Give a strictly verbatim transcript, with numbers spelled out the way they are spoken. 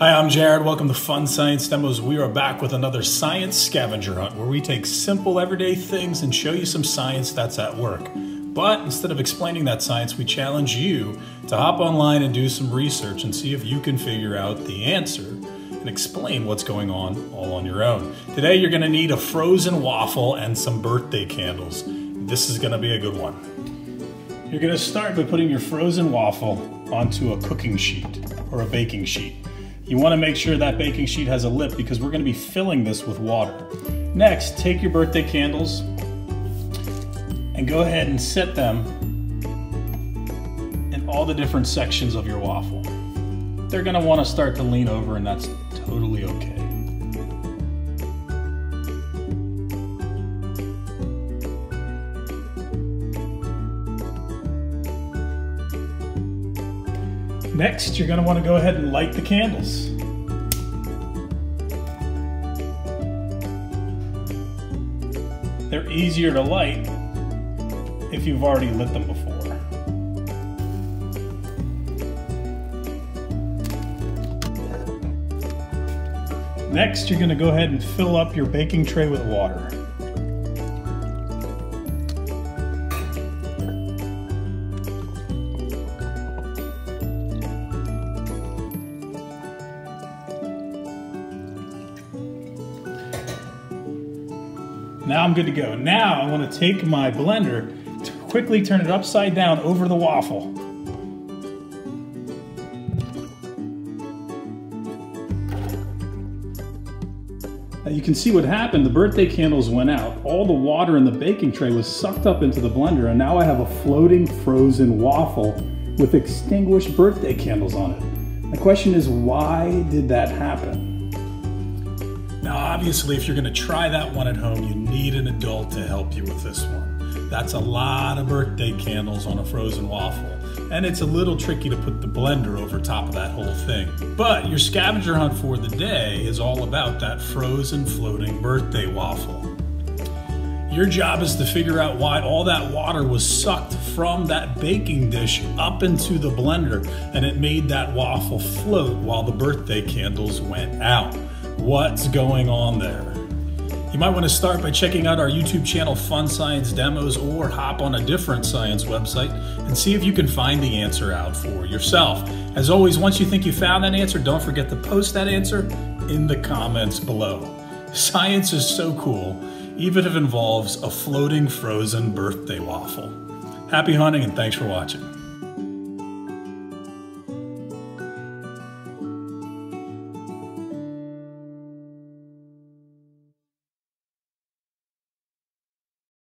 Hi, I'm Jared. Welcome to Fun Science Demos. We are back with another science scavenger hunt where we take simple everyday things and show you some science that's at work. But instead of explaining that science, we challenge you to hop online and do some research and see if you can figure out the answer and explain what's going on all on your own. Today, you're gonna need a frozen waffle and some birthday candles. This is gonna be a good one. You're gonna start by putting your frozen waffle onto a cooking sheet or a baking sheet. You want to make sure that baking sheet has a lip because we're going to be filling this with water. Next, take your birthday candles and go ahead and set them in all the different sections of your waffle. They're going to want to start to lean over, and that's totally okay. Next, you're going to want to go ahead and light the candles. They're easier to light if you've already lit them before. Next, you're going to go ahead and fill up your baking tray with water. Now I'm good to go. Now I want to take my blender to quickly turn it upside down over the waffle. Now you can see what happened. The birthday candles went out. All the water in the baking tray was sucked up into the blender, and now I have a floating frozen waffle with extinguished birthday candles on it. The question is, why did that happen? Now, obviously, if you're going to try that one at home, you need an adult to help you with this one. That's a lot of birthday candles on a frozen waffle, and it's a little tricky to put the blender over top of that whole thing. But your scavenger hunt for the day is all about that frozen floating birthday waffle. Your job is to figure out why all that water was sucked from that baking dish up into the blender, and it made that waffle float while the birthday candles went out. What's going on there? You might want to start by checking out our YouTube channel, Fun Science Demos, or hop on a different science website and see if you can find the answer out for yourself. As always, once you think you found that answer, don't forget to post that answer in the comments below. Science is so cool, even if it involves a floating frozen birthday waffle. Happy hunting and thanks for watching.